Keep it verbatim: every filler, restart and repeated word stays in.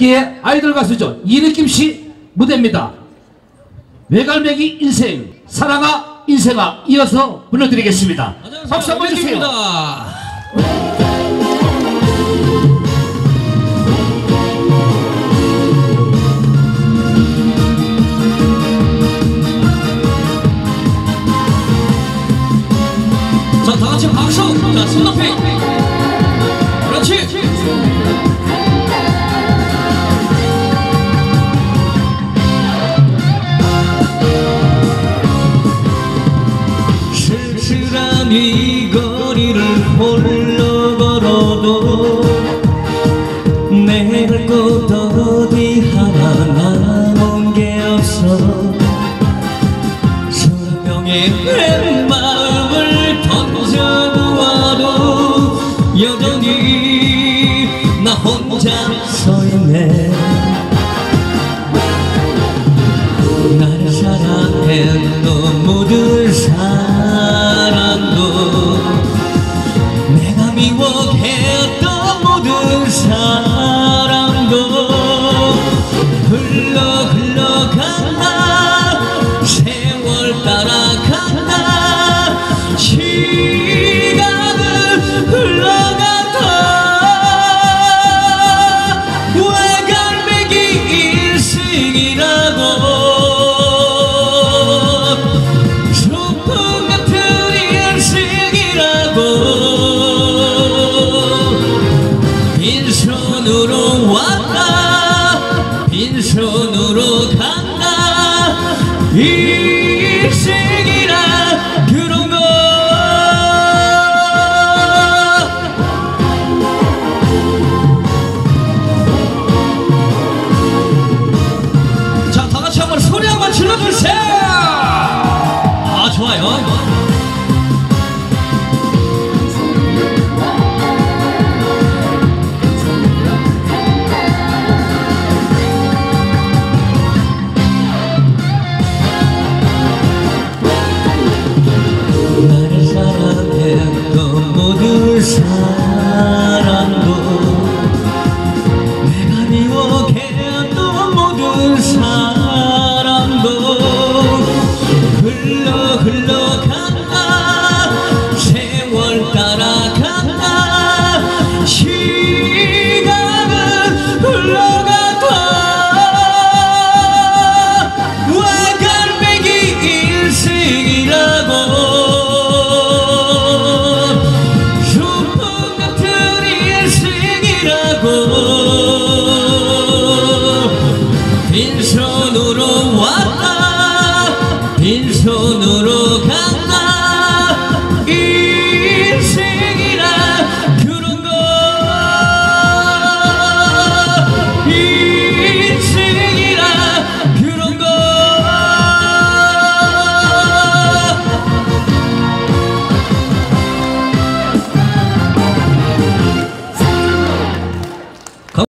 예, 아이돌 가수죠. 이느낌씨 무대입니다. 외갈매기 인생, 사랑아 인생아 이어서 불러드리겠습니다. 박수 한번 주세요. 자, 다같이 박수! 자, 손 높이! 그렇지! 쓸쓸한 이 거리를 홀로 걸어도 내 갈 곳 어디 하나 남은 게 없어. 수백 명의 내 마음을 던져보아도 여전히 나 혼자 서 있네. 나를 사랑했던 모든 사람